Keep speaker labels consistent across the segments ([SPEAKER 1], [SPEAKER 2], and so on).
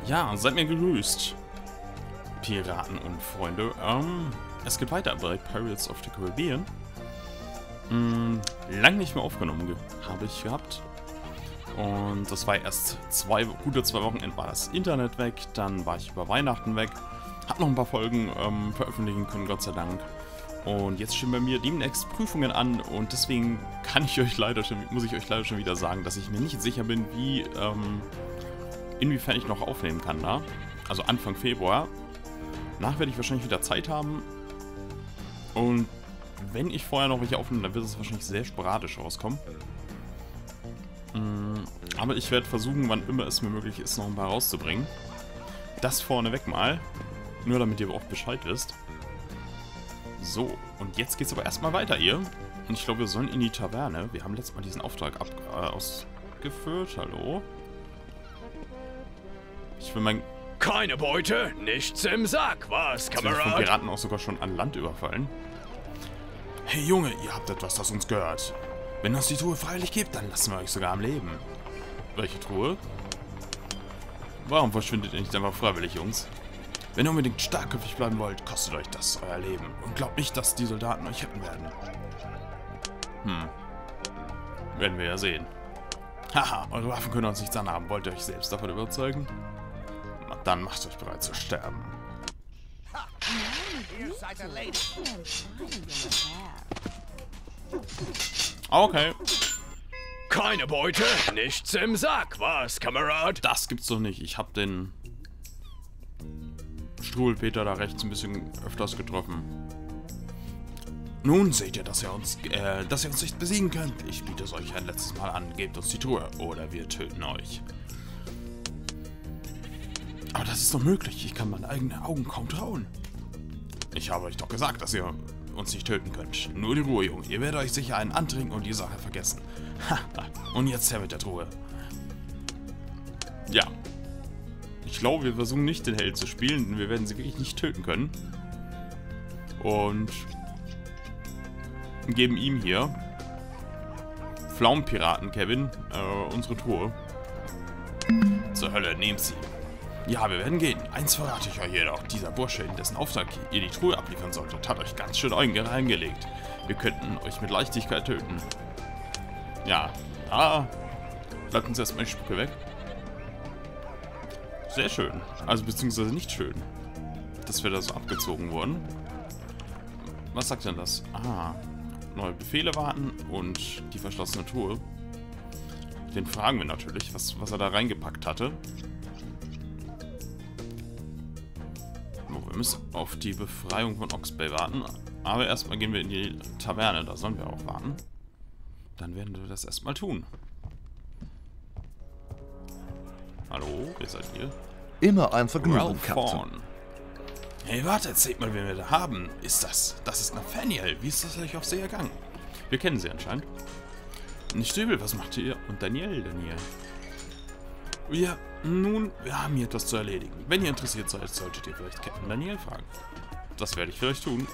[SPEAKER 1] Ja, seid mir gegrüßt, Piraten und Freunde. Es geht weiter bei Pirates of the Caribbean. Lang nicht mehr aufgenommen habe ich gehabt. Und das war erst gute zwei Wochenenden war das Internet weg. Dann war ich über Weihnachten weg. Hab noch ein paar Folgen veröffentlichen können, Gott sei Dank. Und jetzt stehen bei mir demnächst Prüfungen an. Und deswegen muss ich euch leider schon wieder sagen, dass ich mir nicht sicher bin, inwiefern ich noch aufnehmen kann da. Also Anfang Februar. Danach werde ich wahrscheinlich wieder Zeit haben. Und wenn ich vorher noch welche aufnehme, dann wird es wahrscheinlich sehr sporadisch rauskommen. Aber ich werde versuchen, wann immer es mir möglich ist, noch ein paar rauszubringen. Das vorneweg mal. Nur damit ihr auch Bescheid wisst. So, und jetzt geht's aber erstmal weiter hier. Und ich glaube, wir sollen in die Taverne. Wir haben letztes Mal diesen Auftrag ausgeführt. Hallo? Ich will mein...
[SPEAKER 2] Keine Beute, nichts im Sack, was, Kamerad?
[SPEAKER 1] Von Piraten auch sogar schon an Land überfallen. Hey Junge, ihr habt etwas, das uns gehört. Wenn uns die Truhe freiwillig gibt, dann lassen wir euch sogar am Leben. Welche Truhe? Warum verschwindet ihr nicht einfach freiwillig, Jungs? Wenn ihr unbedingt starkköpfig bleiben wollt, kostet euch das euer Leben. Und glaubt nicht, dass die Soldaten euch retten werden. Werden wir ja sehen. Haha, eure Waffen können uns nichts anhaben. Wollt ihr euch selbst davon überzeugen? Na, dann macht euch bereit zu sterben. Okay.
[SPEAKER 2] Keine Beute, nichts im Sack, was, Kamerad?
[SPEAKER 1] Das gibt's doch nicht. Ich hab den Struwwelpeter da rechts ein bisschen öfters getroffen. Nun seht ihr, dass ihr uns nicht besiegen könnt. Ich biete es euch ein letztes Mal an. Gebt uns die Truhe oder wir töten euch. Aber das ist doch möglich. Ich kann meine eigenen Augen kaum trauen. Ich habe euch doch gesagt, dass ihr uns nicht töten könnt. Nur die Ruhe, Junge. Ihr werdet euch sicher einen antrinken und die Sache vergessen. Und jetzt her mit der Truhe. Ja. Ich glaube, wir versuchen nicht den Held zu spielen, denn wir werden sie wirklich nicht töten können. Und geben ihm hier, Pflaumenpiraten Kevin, unsere Truhe. Zur Hölle, nehmt sie. Ja, wir werden gehen. Eins verrate ich euch jedoch. Dieser Bursche, in dessen Auftrag ihr die Truhe abliefern solltet, hat euch ganz schön reingelegt. Wir könnten euch mit Leichtigkeit töten. Ja, bleibt uns erstmal die Spucke weg. Sehr schön. Also beziehungsweise nicht schön, dass wir da so abgezogen wurden. Was sagt denn das? Neue Befehle warten und die verschlossene Truhe. Den fragen wir natürlich, was er da reingepackt hatte. Wir müssen auf die Befreiung von Oxbay warten. Aber erstmal gehen wir in die Taverne, da sollen wir auch warten. Dann werden wir das erstmal tun. Hallo, wer seid ihr?
[SPEAKER 3] Immer ein Vergnügen,
[SPEAKER 1] Ralph
[SPEAKER 3] Captain.
[SPEAKER 1] Vaughn. Hey, wartet, seht mal, wen wir da haben. Das ist Nathaniel. Wie ist das euch auf See ergangen? Wir kennen sie anscheinend. Nicht übel, was macht ihr? Und Daniel. Ja, nun, wir haben hier etwas zu erledigen. Wenn ihr interessiert seid, solltet ihr vielleicht Captain Daniel fragen. Das werde ich vielleicht tun.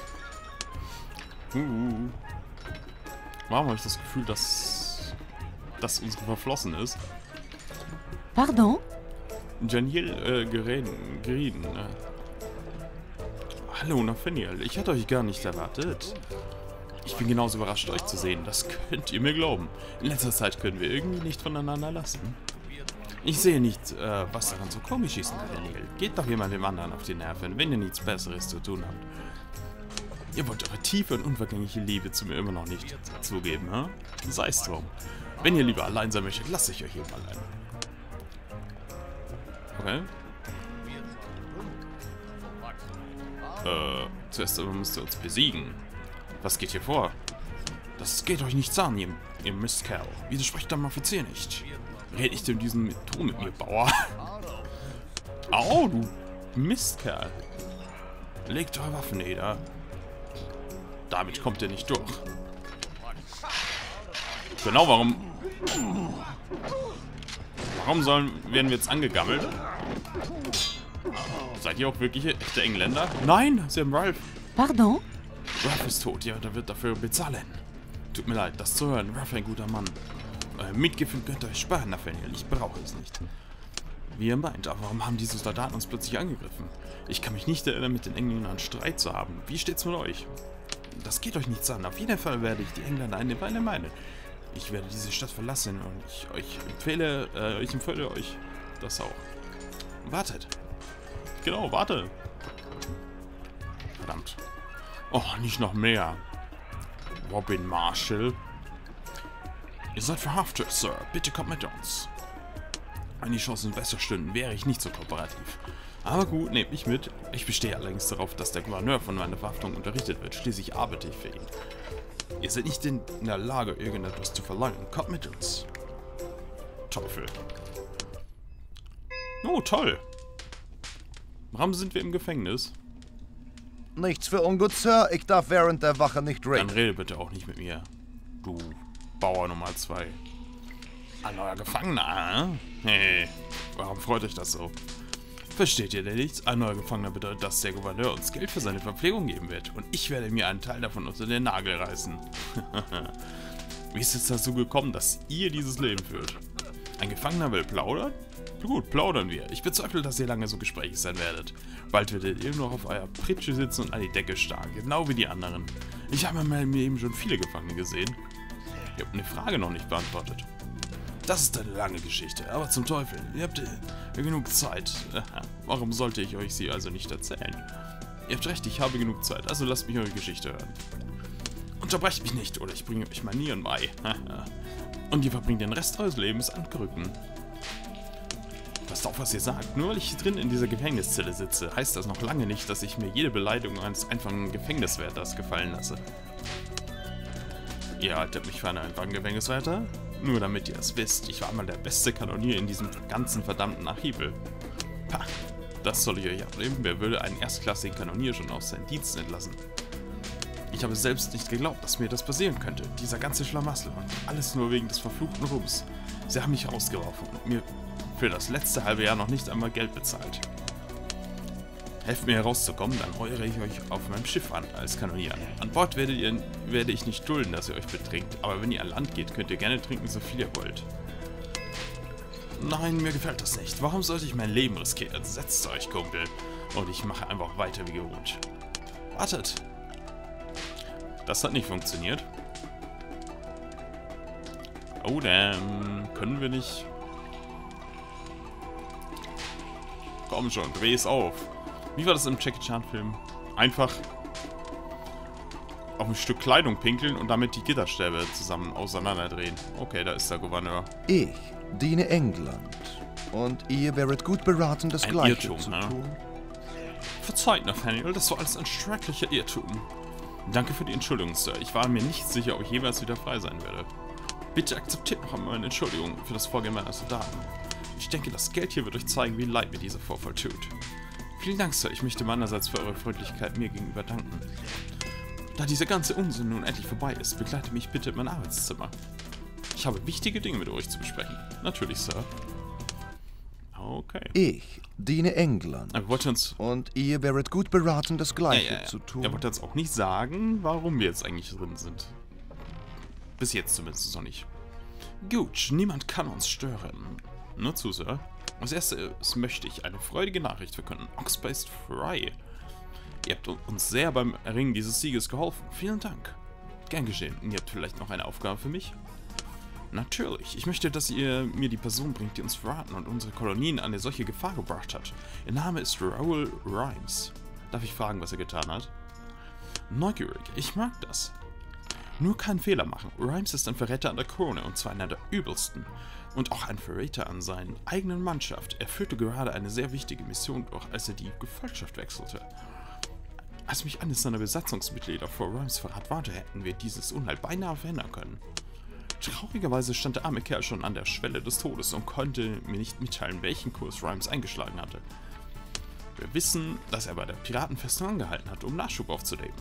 [SPEAKER 1] Warum habe ich das Gefühl, dass das unsere verflossen ist?
[SPEAKER 4] Pardon?
[SPEAKER 1] Daniel Gerieden. Hallo, Nathaniel. Ich hatte euch gar nicht erwartet. Ich bin genauso überrascht, euch zu sehen. Das könnt ihr mir glauben. In letzter Zeit können wir irgendwie nicht voneinander lassen. Ich sehe nicht, was daran so komisch ist, Nathaniel. Geht doch jemand dem anderen auf die Nerven, wenn ihr nichts Besseres zu tun habt. Ihr wollt eure tiefe und unvergängliche Liebe zu mir immer noch nicht zugeben, hä? Sei es drum. Wenn ihr lieber allein sein möchtet, lasse ich euch hier mal allein. Okay. Zuerst aber müsst ihr uns besiegen. Was geht hier vor? Das geht euch nichts an, ihr Mistkerl. Wieso spricht der Offizier nicht? Red nicht in diesem Ton mit mir, Bauer. Au, du Mistkerl. Legt eure Waffen nieder. Damit kommt ihr nicht durch. Genau, warum werden wir jetzt angegammelt? Seid ihr auch wirklich echte Engländer? Nein, sie haben Ralph.
[SPEAKER 4] Pardon?
[SPEAKER 1] Ralph ist tot, ja, der wird dafür bezahlen. Tut mir leid, das zu hören. Ralph ein guter Mann. Mitgefühl könnt ihr euch sparen, Nathaniel. Ich brauche es nicht. Wie ihr meint, aber warum haben diese Soldaten uns plötzlich angegriffen? Ich kann mich nicht erinnern, mit den Engländern einen Streit zu haben. Wie steht's mit euch? Das geht euch nichts an. Auf jeden Fall werde ich die Engländer eine meine. Ich werde diese Stadt verlassen und ich empfehle euch das auch. Wartet. Genau, warte. Verdammt. Oh, nicht noch mehr. Robin Marshall. Ihr seid verhaftet, Sir. Bitte kommt mit uns. Wenn die Chancen besser stünden, wäre ich nicht so kooperativ. Aber gut, nehmt mich mit. Ich bestehe allerdings darauf, dass der Gouverneur von meiner Verhaftung unterrichtet wird. Schließlich arbeite ich für ihn. Ihr seid nicht in der Lage, irgendetwas zu verlangen. Kommt mit uns. Teufel. Oh, toll. Warum sind wir im Gefängnis?
[SPEAKER 3] Nichts für ungut, Sir. Ich darf während der Wache nicht reden.
[SPEAKER 1] Dann rede bitte auch nicht mit mir. Du Bauer Nummer 2. Ein neuer Gefangener, Hey, warum freut euch das so? Versteht ihr denn nichts? Ein neuer Gefangener bedeutet, dass der Gouverneur uns Geld für seine Verpflegung geben wird. Und ich werde mir einen Teil davon unter den Nagel reißen. Wie ist es dazu gekommen, dass ihr dieses Leben führt? Ein Gefangener will plaudern? Gut, plaudern wir. Ich bezweifle, dass ihr lange so gesprächig sein werdet. Bald werdet ihr nur noch auf eurer Pritsche sitzen und an die Decke starren, genau wie die anderen. Ich habe in meinem Leben schon viele Gefangene gesehen. Ihr habt eine Frage noch nicht beantwortet. Das ist eine lange Geschichte, aber zum Teufel, ihr habt genug Zeit. Warum sollte ich euch sie also nicht erzählen? Ihr habt recht, ich habe genug Zeit, also lasst mich eure Geschichte hören. Unterbrecht mich nicht, oder ich bringe euch Manieren bei. Und ihr verbringt den Rest eures Lebens an Krücken. Passt auf, was ihr sagt. Nur weil ich hier drin in dieser Gefängniszelle sitze, heißt das noch lange nicht, dass ich mir jede Beleidigung eines einfachen Gefängniswärters gefallen lasse. Ihr haltet mich für einen einfachen Gefängniswärter? Nur damit ihr es wisst, ich war mal der beste Kanonier in diesem ganzen verdammten Archivel. Pah, das soll ich euch abnehmen. Wer würde einen erstklassigen Kanonier schon aus seinen Diensten entlassen? Ich habe selbst nicht geglaubt, dass mir das passieren könnte. Dieser ganze Schlamassel und alles nur wegen des verfluchten Ruhms. Sie haben mich rausgeworfen und mir für das letzte halbe Jahr noch nicht einmal Geld bezahlt. Helft mir herauszukommen, dann heuere ich euch auf meinem Schiff an als Kanonier. An Bord werde ich nicht dulden, dass ihr euch betrinkt, aber wenn ihr an Land geht, könnt ihr gerne trinken, so viel ihr wollt. Nein, mir gefällt das nicht. Warum sollte ich mein Leben riskieren? Setzt euch, Kumpel. Und ich mache einfach weiter wie gewohnt. Wartet. Das hat nicht funktioniert. Oh, damn. Können wir nicht... Komm schon, dreh es auf. Wie war das im Jackie Chan Film? Einfach auf ein Stück Kleidung pinkeln und damit die Gitterstäbe zusammen auseinanderdrehen. Okay, da ist der Gouverneur.
[SPEAKER 3] Ich diene England. Und ihr wäret gut beraten, das Gleiche
[SPEAKER 1] Irrtum,
[SPEAKER 3] zu
[SPEAKER 1] ne?
[SPEAKER 3] tun.
[SPEAKER 1] Verzeiht, Nathaniel, das war alles ein schrecklicher Irrtum. Danke für die Entschuldigung, Sir. Ich war mir nicht sicher, ob ich jemals wieder frei sein werde. Bitte akzeptiert noch einmal meine Entschuldigung für das Vorgehen meiner Soldaten. Ich denke, das Geld hier wird euch zeigen, wie leid mir dieser Vorfall tut. Vielen Dank, Sir. Ich möchte meinerseits für eure Freundlichkeit mir gegenüber danken. Da dieser ganze Unsinn nun endlich vorbei ist, begleite mich bitte in mein Arbeitszimmer. Ich habe wichtige Dinge mit euch zu besprechen. Natürlich, Sir. Okay.
[SPEAKER 3] Ich diene England.
[SPEAKER 1] Er wollte uns...
[SPEAKER 3] Und ihr wäret gut beraten, das Gleiche zu tun.
[SPEAKER 1] Er wollte uns auch nicht sagen, warum wir jetzt eigentlich drin sind. Bis jetzt zumindest noch nicht. Gut, niemand kann uns stören. Nur zu, Sir. Als erstes möchte ich eine freudige Nachricht verkünden. Oxby ist frei. Ihr habt uns sehr beim Erringen dieses Sieges geholfen. Vielen Dank. Gern geschehen. Und ihr habt vielleicht noch eine Aufgabe für mich? Natürlich. Ich möchte, dass ihr mir die Person bringt, die uns verraten und unsere Kolonien an eine solche Gefahr gebracht hat. Ihr Name ist Raoul Rhymes. Darf ich fragen, was er getan hat? Neugierig. Ich mag das. Nur keinen Fehler machen. Rhymes ist ein Verräter an der Krone, und zwar einer der übelsten. Und auch ein Verräter an seiner eigenen Mannschaft. Er führte gerade eine sehr wichtige Mission durch, als er die Gefolgschaft wechselte. Als mich eines seiner Besatzungsmitglieder vor Rhymes Verrat warnte, hätten wir dieses Unheil beinahe verhindern können. Traurigerweise stand der arme Kerl schon an der Schwelle des Todes und konnte mir nicht mitteilen, welchen Kurs Rhymes eingeschlagen hatte. Wir wissen, dass er bei der Piratenfestung angehalten hat, um Nachschub aufzunehmen.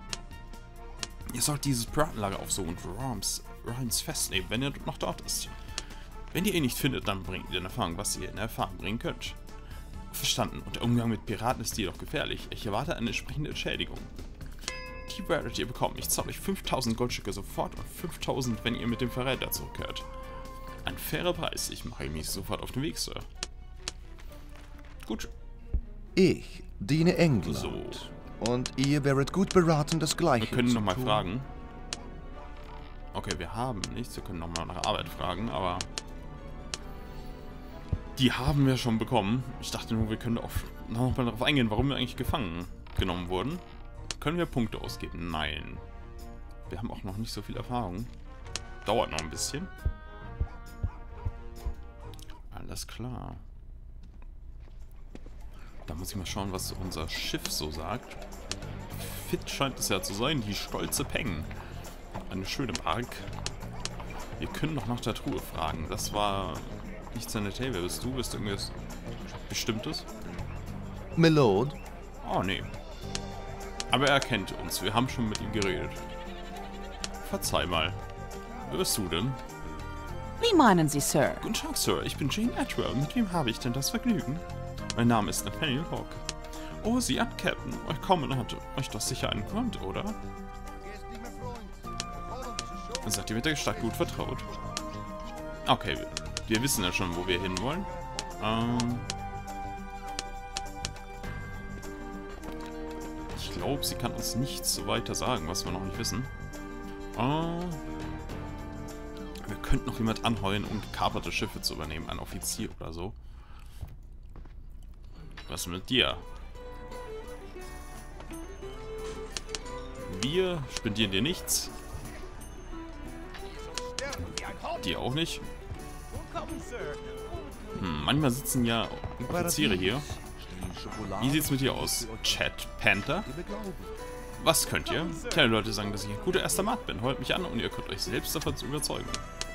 [SPEAKER 1] Ihr sollt dieses Piratenlager aufsuchen und Rhymes festnehmen, wenn er noch dort ist. Wenn ihr ihn nicht findet, dann bringt ihr in Erfahrung, was ihr in Erfahrung bringen könnt. Verstanden. Und der Umgang mit Piraten ist jedoch gefährlich. Ich erwarte eine entsprechende Entschädigung. Die werdet ihr bekommen. Ich zahle euch 5000 Goldstücke sofort und 5000, wenn ihr mit dem Verräter zurückkehrt. Ein fairer Preis. Ich mache mich sofort auf den Weg, Sir. Gut.
[SPEAKER 3] Ich diene England.
[SPEAKER 1] So.
[SPEAKER 3] Und ihr wäret gut beraten, das Gleiche
[SPEAKER 1] Wir können
[SPEAKER 3] zu
[SPEAKER 1] nochmal
[SPEAKER 3] tun.
[SPEAKER 1] fragen. Okay, wir haben nichts. Wir können nochmal nach Arbeit fragen, aber... Die haben wir schon bekommen. Ich dachte nur, wir können noch mal darauf eingehen, warum wir eigentlich gefangen genommen wurden. Können wir Punkte ausgeben? Nein. Wir haben auch noch nicht so viel Erfahrung. Dauert noch ein bisschen. Alles klar. Da muss ich mal schauen, was unser Schiff so sagt. Fit scheint es ja zu sein, die stolze Peng. Eine schöne Bark. Wir können noch nach der Truhe fragen. Das war nicht seine Tale. Wer bist du? Bist du irgendwas Bestimmtes?
[SPEAKER 3] Milord,
[SPEAKER 1] Oh, nee. Aber er kennt uns. Wir haben schon mit ihm geredet. Verzeih mal. Wer bist du denn?
[SPEAKER 4] Wie meinen Sie, Sir?
[SPEAKER 1] Guten Tag, Sir. Ich bin Jane Atwell. Mit wem habe ich denn das Vergnügen? Mein Name ist Nathaniel Hawke. Oh, Sie ab, Captain. Euch kommen hatte euch doch sicher einen Grund, oder? Seid ihr mit der Gestalt gut vertraut? Okay, wir wissen ja schon, wo wir hinwollen. Ich glaube, sie kann uns nichts weiter sagen, was wir noch nicht wissen. Wir könnten noch jemand anheuern, um gekaperte Schiffe zu übernehmen. Ein Offizier oder so. Was mit dir? Wir spendieren dir nichts. Die auch nicht. Manchmal sitzen ja Offiziere hier. Wie sieht's mit dir aus, Chad Panther? Was könnt ihr? Kleine Leute sagen, dass ich ein guter erster Mat bin. Holt mich an und ihr könnt euch selbst davon überzeugen.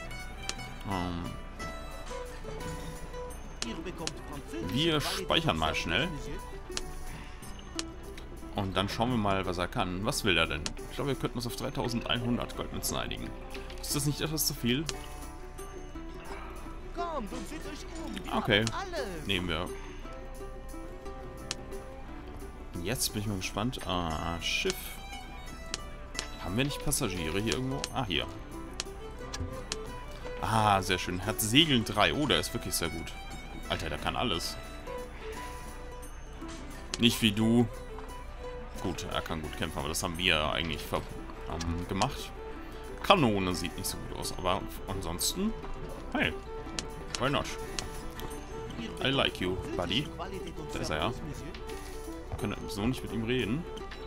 [SPEAKER 1] Wir speichern mal schnell. Und dann schauen wir mal, was er kann. Was will er denn? Ich glaube, wir könnten uns auf 3100 Goldmünzen einigen. Ist das nicht etwas zu viel? Okay, nehmen wir. Jetzt bin ich mal gespannt. Schiff. Haben wir nicht Passagiere hier irgendwo? Ah, hier. Ah, sehr schön. Hat Segeln 3. Oh, der ist wirklich sehr gut. Alter, der kann alles. Nicht wie du. Gut, er kann gut kämpfen, aber das haben wir eigentlich gemacht. Kanone sieht nicht so gut aus, aber ansonsten... Hey, why not? I like you, buddy. Da ist er ja. Wir können so nicht mit ihm reden.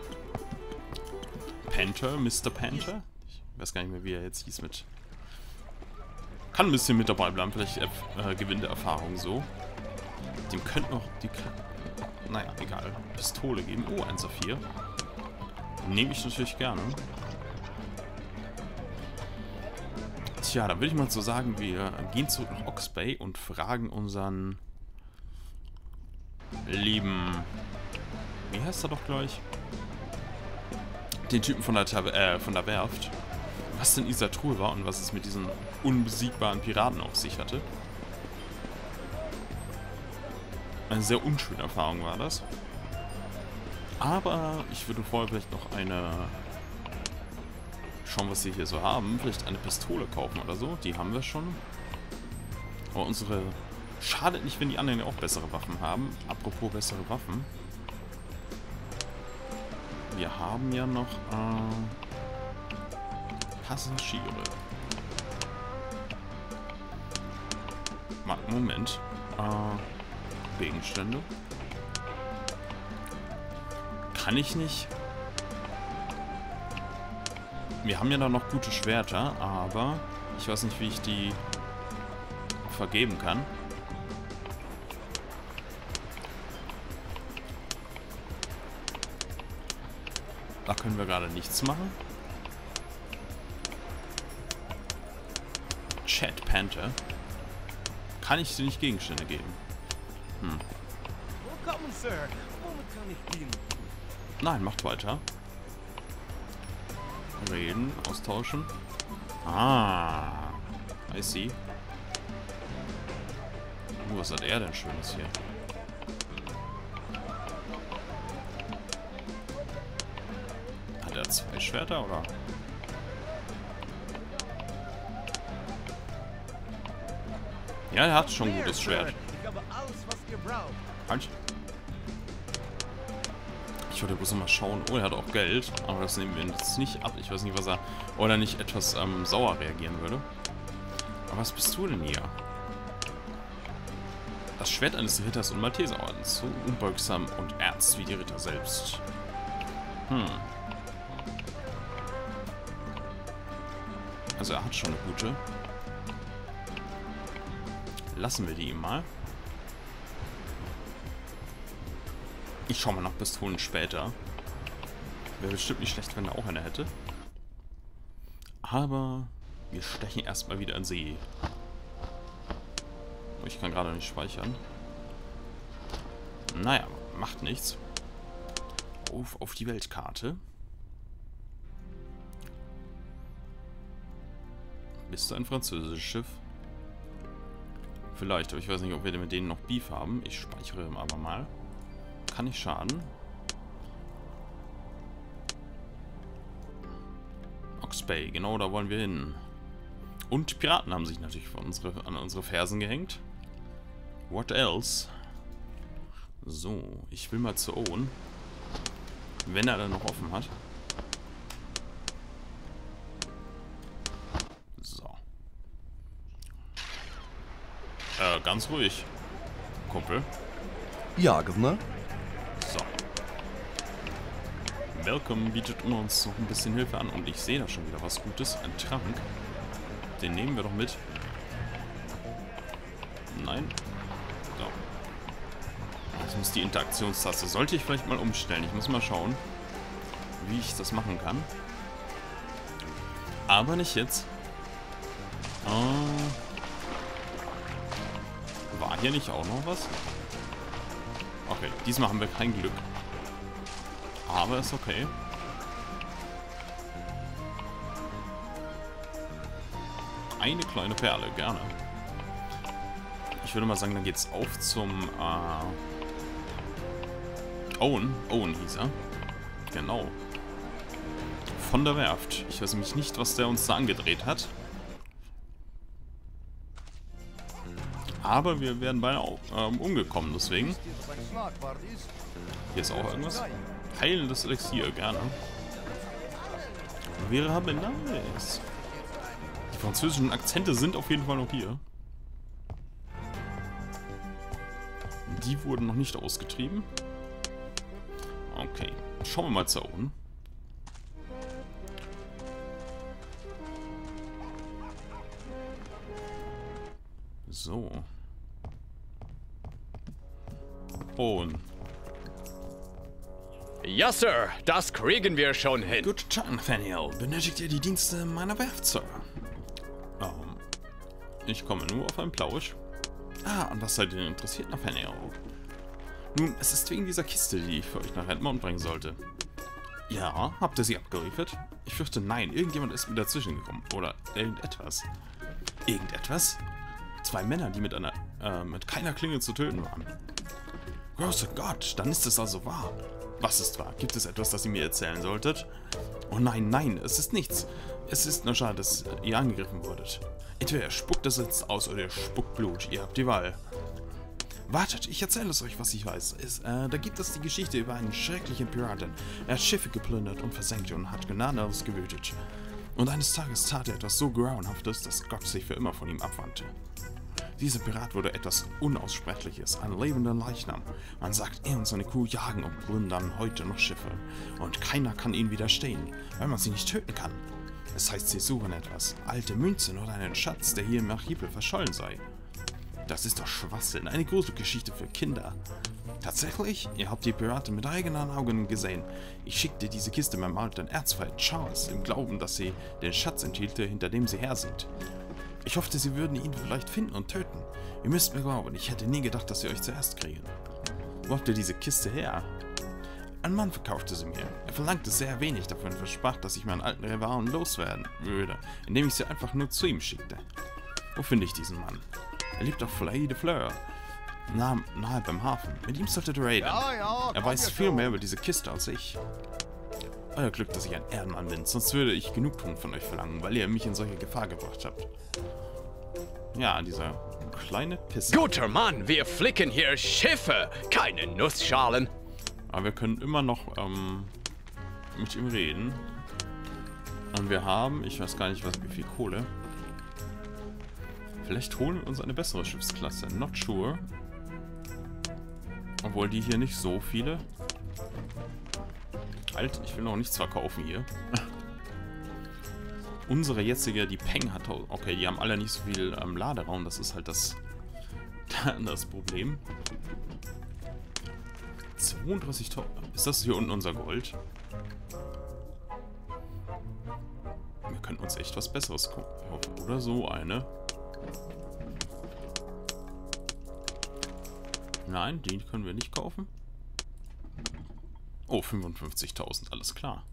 [SPEAKER 1] Panther, Mr. Panther? Ich weiß gar nicht mehr, wie er jetzt hieß mit... Kann ein bisschen mit dabei bleiben, vielleicht gewinnt er Erfahrung so. Dem könnte noch die... Naja, egal. Pistole geben. Oh, 1 auf 4. Nehme ich natürlich gerne. Tja, dann würde ich mal so sagen, wir gehen zurück nach Ox Bay und fragen unseren lieben... Wie heißt er doch gleich? Den Typen von der Werft. Was denn in dieser Truhe war und was es mit diesen unbesiegbaren Piraten auf sich hatte. Eine sehr unschöne Erfahrung war das. Aber ich würde vorher vielleicht noch schauen, was sie hier so haben. Vielleicht eine Pistole kaufen oder so. Die haben wir schon. Aber unsere... Schadet nicht, wenn die anderen ja auch bessere Waffen haben. Apropos bessere Waffen. Wir haben ja noch Passagiere. Moment. Gegenstände. Kann ich nicht. Wir haben ja da noch gute Schwerter, aber ich weiß nicht, wie ich die vergeben kann. Da können wir gerade nichts machen. Chad Panther. Kann ich dir nicht Gegenstände geben? Nein, macht weiter. Reden, austauschen. Ah, I see. Was hat er denn Schönes hier? Hat er 2 Schwerter, oder? Ja, er hat schon ein gutes Schwert. Halt. Ich wollte bloß mal schauen. Oh, er hat auch Geld. Aber das nehmen wir jetzt nicht ab. Ich weiß nicht, was er... Oder nicht etwas sauer reagieren würde. Aber was bist du denn hier? Das Schwert eines Ritters und Malteserordens. So unbeugsam und ernst wie die Ritter selbst. Also er hat schon eine gute. Lassen wir die ihm mal. Ich schaue mal nach Pistolen später. Wäre bestimmt nicht schlecht, wenn er auch eine hätte. Aber wir stechen erstmal wieder in See. Ich kann gerade nicht speichern. Naja, macht nichts. Auf die Weltkarte. Ist da ein französisches Schiff? Vielleicht, aber ich weiß nicht, ob wir mit denen noch Beef haben. Ich speichere aber mal. Kann nicht schaden. Ox Bay, genau da wollen wir hin. Und Piraten haben sich natürlich an unsere Fersen gehängt. What else? So, ich will mal zu Owen. Wenn er dann noch offen hat. So. Ganz ruhig. Kumpel.
[SPEAKER 3] Ja, Governor.
[SPEAKER 1] So. Malcolm bietet uns noch ein bisschen Hilfe an. Und ich sehe da schon wieder was Gutes. Ein Trank. Den nehmen wir doch mit. Nein. So. Jetzt muss die Interaktionstaste. Sollte ich vielleicht mal umstellen. Ich muss mal schauen, wie ich das machen kann. Aber nicht jetzt. War hier nicht auch noch was? Okay, diesmal haben wir kein Glück. Aber ist okay. Eine kleine Perle, gerne. Ich würde mal sagen, dann geht's auf zum Owen. Owen hieß er. Genau. Von der Werft. Ich weiß nämlich nicht, was der uns da angedreht hat. Aber wir werden beinahe umgekommen, deswegen. Hier ist auch irgendwas. Heilendes Elixier, gerne. Wir haben nice. Die französischen Akzente sind auf jeden Fall noch hier. Die wurden noch nicht ausgetrieben. Okay, schauen wir mal zu Owen. So. Owen.
[SPEAKER 2] Ja, Sir, das kriegen wir schon hin.
[SPEAKER 1] Guten Tag, Nathaniel. Benötigt ihr die Dienste meiner Werft, Sir? Ich komme nur auf einen Plausch. An was seid ihr denn interessiert, Nathaniel? Nun, es ist wegen dieser Kiste, die ich für euch nach Redmond bringen sollte. Ja, habt ihr sie abgeliefert? Ich fürchte, nein. Irgendjemand ist mir dazwischen gekommen. Oder irgendetwas. Irgendetwas? 2 Männer, die mit keiner Klinge zu töten waren. Großer Gott, dann ist es also wahr. Was ist wahr? Gibt es etwas, das ihr mir erzählen solltet? Oh nein, nein, es ist nichts. Es ist nur schade, dass ihr angegriffen wurdet. Entweder ihr spuckt das jetzt aus oder ihr spuckt Blut. Ihr habt die Wahl. Wartet, ich erzähle es euch, was ich weiß. Da gibt es die Geschichte über einen schrecklichen Piraten. Er hat Schiffe geplündert und versenkt und hat gnadenlos gewütet. Und eines Tages tat er etwas so Grauenhaftes, dass Gott sich für immer von ihm abwandte. Dieser Pirat wurde etwas Unaussprechliches, ein lebender Leichnam. Man sagt, er und seine Crew jagen und plündern heute noch Schiffe. Und keiner kann ihnen widerstehen, weil man sie nicht töten kann. Es heißt, sie suchen etwas, alte Münzen oder einen Schatz, der hier im Archipel verschollen sei. Das ist doch Schwachsinn, eine Gruselgeschichte für Kinder. Tatsächlich? Ihr habt die Piraten mit eigenen Augen gesehen. Ich schickte diese Kiste meinem alten Erzfeind Charles, im Glauben, dass sie den Schatz enthielte, hinter dem sie her sind. Ich hoffte, sie würden ihn vielleicht finden und töten. Ihr müsst mir glauben, ich hätte nie gedacht, dass sie euch zuerst kriegen. Wo habt ihr diese Kiste her? Ein Mann verkaufte sie mir. Er verlangte sehr wenig dafür und versprach, dass ich meinen alten Rivalen loswerden würde, indem ich sie einfach nur zu ihm schickte. Wo finde ich diesen Mann? Er lebt auf Flay de Fleur, nahe beim Hafen. Mit ihm solltet ihr reden. Er weiß viel mehr über diese Kiste als ich. Euer Glück, dass ich ein Ehrenmann bin, sonst würde ich Genugtuung von euch verlangen, weil ihr mich in solche Gefahr gebracht habt. Ja, dieser kleine Pisser.
[SPEAKER 2] Guter Mann, wir flicken hier Schiffe, keine Nussschalen.
[SPEAKER 1] Aber wir können immer noch mit ihm reden. Und wir haben, ich weiß gar nicht, wie viel Kohle. Vielleicht holen wir uns eine bessere Schiffsklasse. Not sure. Obwohl die hier nicht so viele. Halt, ich will noch nichts verkaufen hier. Unsere jetzige, die Peng hat... Okay, die haben alle nicht so viel Laderaum. Das ist halt das Problem. 32.000. Ist das hier unten unser Gold? Wir könnten uns echt was Besseres kaufen. Oder so eine. Nein, die können wir nicht kaufen. Oh, 55.000, alles klar.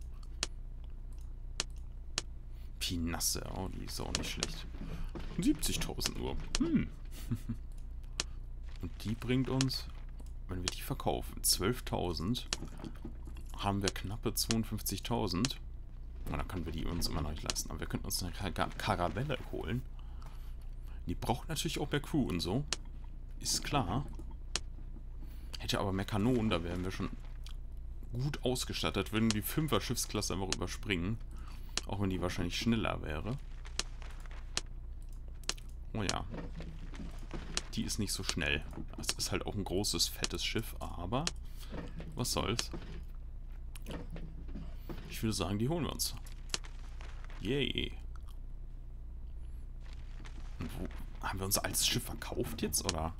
[SPEAKER 1] Pinasse, oh, die ist auch nicht schlecht. 70.000 nur. Und die bringt uns, wenn wir die verkaufen, 12.000, haben wir knappe 52.000. Und dann können wir die uns immer noch nicht leisten. Aber wir könnten uns eine Karavelle holen. Die braucht natürlich auch mehr Crew und so. Ist klar. Hätte aber mehr Kanonen, da wären wir schon gut ausgestattet. Würden die 5er Schiffsklasse einfach überspringen. Auch wenn die wahrscheinlich schneller wäre. Oh ja. Die ist nicht so schnell. Das ist halt auch ein großes, fettes Schiff, aber was soll's. Ich würde sagen, die holen wir uns. Yay. Und wo, haben wir uns als Schiff verkauft jetzt, oder?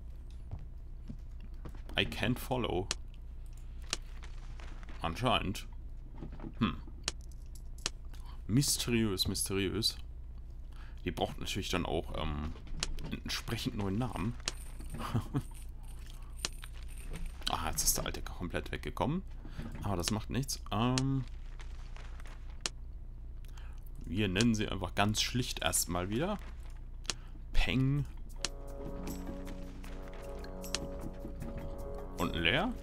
[SPEAKER 1] I can't follow. Anscheinend. Mysteriös, mysteriös. Die braucht natürlich dann auch einen entsprechend neuen Namen. Ah, jetzt ist der alte komplett weggekommen. Aber das macht nichts. Wir nennen sie einfach ganz schlicht erstmal wieder. Peng. Und leer.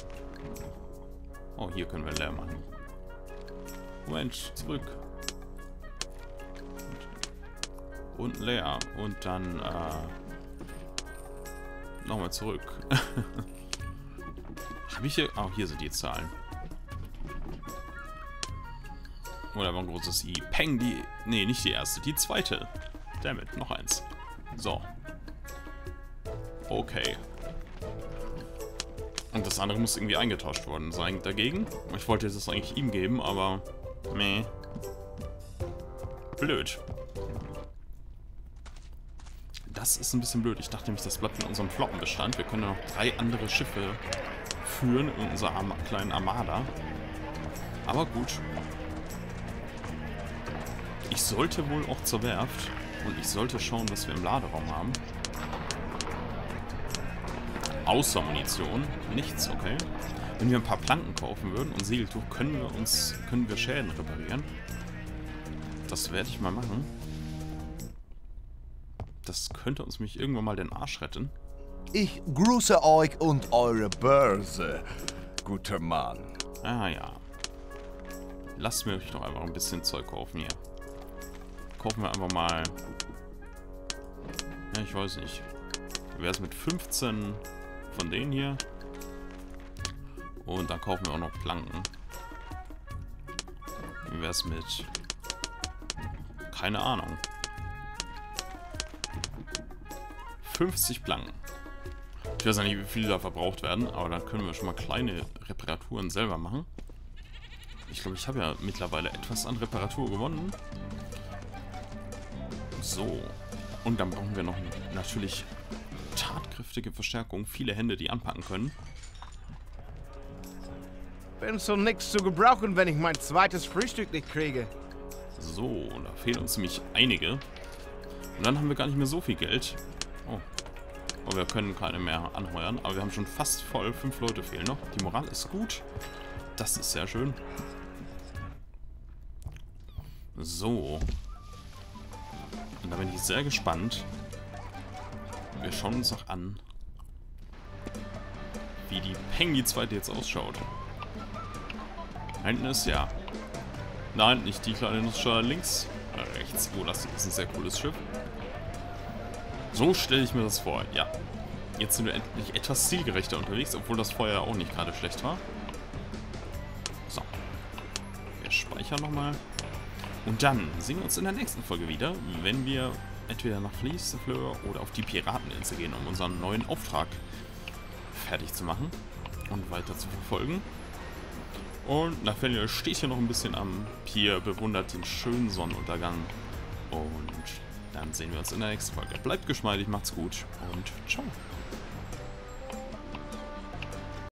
[SPEAKER 1] Oh, hier können wir leer machen. Moment, zurück. Und leer. Und dann, nochmal zurück. Habe ich hier... Oh, hier sind die Zahlen. Oder war ein großes I. Peng, die... Nee, nicht die erste, die zweite. Dammit, noch eins. So. Okay. Und das andere muss irgendwie eingetauscht worden sein dagegen. Ich wollte das eigentlich ihm geben, aber... Meh. Blöd. Das ist ein bisschen blöd. Ich dachte nämlich, das bleibt in unserem Flottenbestand. Wir können noch 3 andere Schiffe führen in unserer kleinen Armada. Aber gut. Ich sollte wohl auch zur Werft. Und ich sollte schauen, was wir im Laderaum haben. Außer Munition. Nichts, okay. Wenn wir ein paar Planken kaufen würden und Segeltuch, können wir Schäden reparieren. Das werde ich mal machen. Das könnte uns mich irgendwann mal den Arsch retten.
[SPEAKER 3] Ich grüße euch und eure Börse, guter Mann.
[SPEAKER 1] Ah ja. Lasst mir euch doch einfach ein bisschen Zeug kaufen hier. Kaufen wir einfach mal... Ja, ich weiß nicht. Wie wäre es mit 15 von denen hier? Und dann kaufen wir auch noch Planken. Wie wäre es mit... Keine Ahnung. 50 Planken. Ich weiß nicht, wie viele da verbraucht werden, aber dann können wir schon mal kleine Reparaturen selber machen. Ich glaube, ich habe ja mittlerweile etwas an Reparatur gewonnen. So. Und dann brauchen wir noch natürlich tatkräftige Verstärkung. Viele Hände, die anpacken können.
[SPEAKER 5] Bin so nix zu gebrauchen, wenn ich mein zweites Frühstück nicht kriege.
[SPEAKER 1] So, da fehlen uns nämlich einige. Und dann haben wir gar nicht mehr so viel Geld. Oh. Oh, wir können keine mehr anheuern. Aber wir haben schon fast voll. 5 Leute fehlen noch. Die Moral ist gut. Das ist sehr schön. So. Und da bin ich sehr gespannt. Wir schauen uns noch an, wie die Peng, die zweite, jetzt ausschaut. Da hinten ist ja... Nein, nicht die kleine Nussschale links. Rechts. Oh, das ist ein sehr cooles Schiff. So stelle ich mir das vor, ja. Jetzt sind wir endlich etwas zielgerechter unterwegs, obwohl das vorher auch nicht gerade schlecht war. So. Wir speichern nochmal. Und dann sehen wir uns in der nächsten Folge wieder, wenn wir entweder nach Fleece the Fleur oder auf die Pirateninsel gehen, um unseren neuen Auftrag fertig zu machen und weiter zu verfolgen. Und Nathaniel steht hier noch ein bisschen am Pier, bewundert den schönen Sonnenuntergang. Und dann sehen wir uns in der nächsten Folge. Bleibt geschmeidig, macht's gut und ciao.